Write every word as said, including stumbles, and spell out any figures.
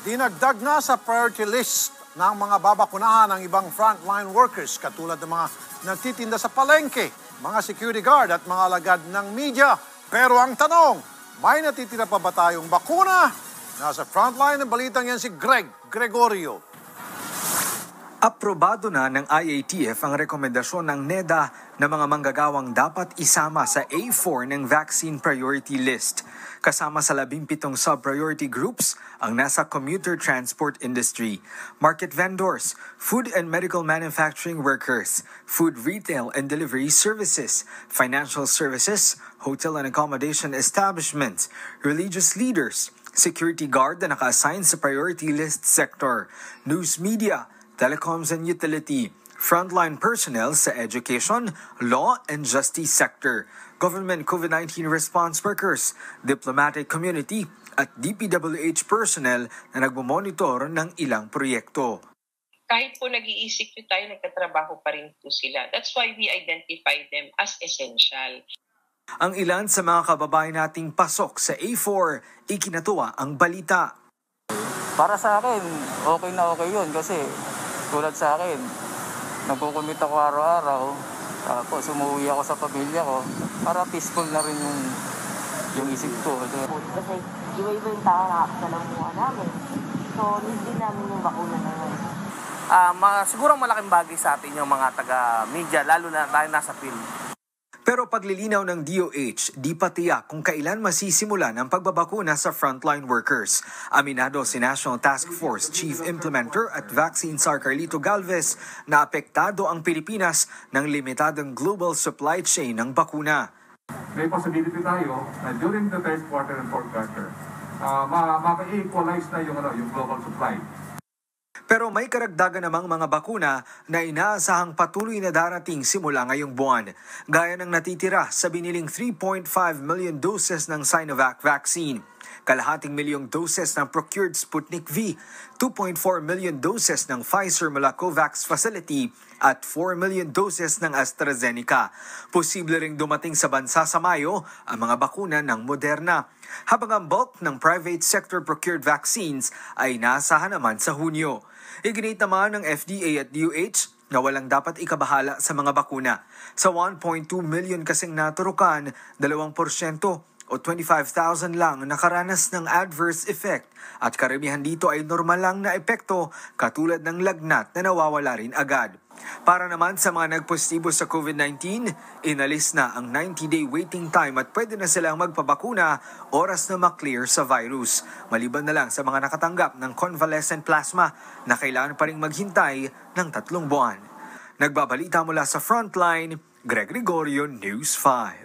Dinagdag na sa priority list ng mga babakunahan ng ibang frontline workers katulad ng mga nagtitinda sa palengke, mga security guard at mga alagad ng media. Pero ang tanong, may natitira pa ba tayong bakuna? Nasa frontline ng balitang yan si Greg Gregorio. Aprobado na ng I A T F ang rekomendasyon ng NEDA na mga manggagawang dapat isama sa A four ng vaccine priority list. Kasama sa labing pitong sub-priority groups ang nasa commuter transport industry, market vendors, food and medical manufacturing workers, food retail and delivery services, financial services, hotel and accommodation establishments, religious leaders, security guard na naka-assign sa priority list sector, news media, telecoms and utility, frontline personnel sa education, law and justice sector, government COVID nineteen response workers, diplomatic community at D P W H personnel na nagmomonitor ng ilang proyekto. Kahit po nag-iisip tayo, nagkatrabaho pa rin po sila. That's why we identify them as essential. Ang ilan sa mga kababayan nating pasok sa A four, ikinatuwa ang balita. Para sa akin, okay na okay yun kasi tulad sa akin, nagkukumit ako araw-araw, tapos umuwi ako sa pamilya ko, para peaceful na rin yung, yung isip ko. Kasi iba-iba yung tao na nakakasalamuha namin. So, hindi namin yung bakuna na yun. Uh, mga, siguro malaking bagay sa atin yung mga taga-media, lalo na tayo nasa film. Pero paglilinaw ng D O H, di pa tiyak kung kailan masisimulan ang pagbabakuna sa frontline workers. Aminado si National Task Force Chief Implementer at Vaccine Czar Carlito Galvez na apektado ang Pilipinas ng limitadong global supply chain ng bakuna. May possibility tayo na during the third quarter and fourth quarter, uh, ma-equalize na yung, ano, yung global supply. Pero may karagdagan namang mga bakuna na inaasahang patuloy na darating simula ngayong buwan. Gaya ng natitira sa biniling three point five million doses ng Sinovac vaccine, kalahating milyong doses ng procured Sputnik V, two point four million doses ng Pfizer mula COVAX facility at four million doses ng AstraZeneca. Posible ring dumating sa bansa sa Mayo ang mga bakuna ng Moderna, habang ang bulk ng private sector procured vaccines ay naasahan naman sa Hunyo. Iginit naman ng F D A at D O H na walang dapat ikabahala sa mga bakuna. Sa one point two million kasing naturukan, two percent o twenty-five thousand lang nakaranas ng adverse effect at karamihan dito ay normal lang na epekto katulad ng lagnat na nawawala rin agad. Para naman sa mga nagpositibo sa COVID nineteen, inalis na ang ninety-day waiting time at pwede na silang magpabakuna oras na maklear sa virus. Maliban na lang sa mga nakatanggap ng convalescent plasma na kailangan pa rin maghintay ng tatlong buwan. Nagbabalita mula sa Frontline, Greg Gregorio, News five.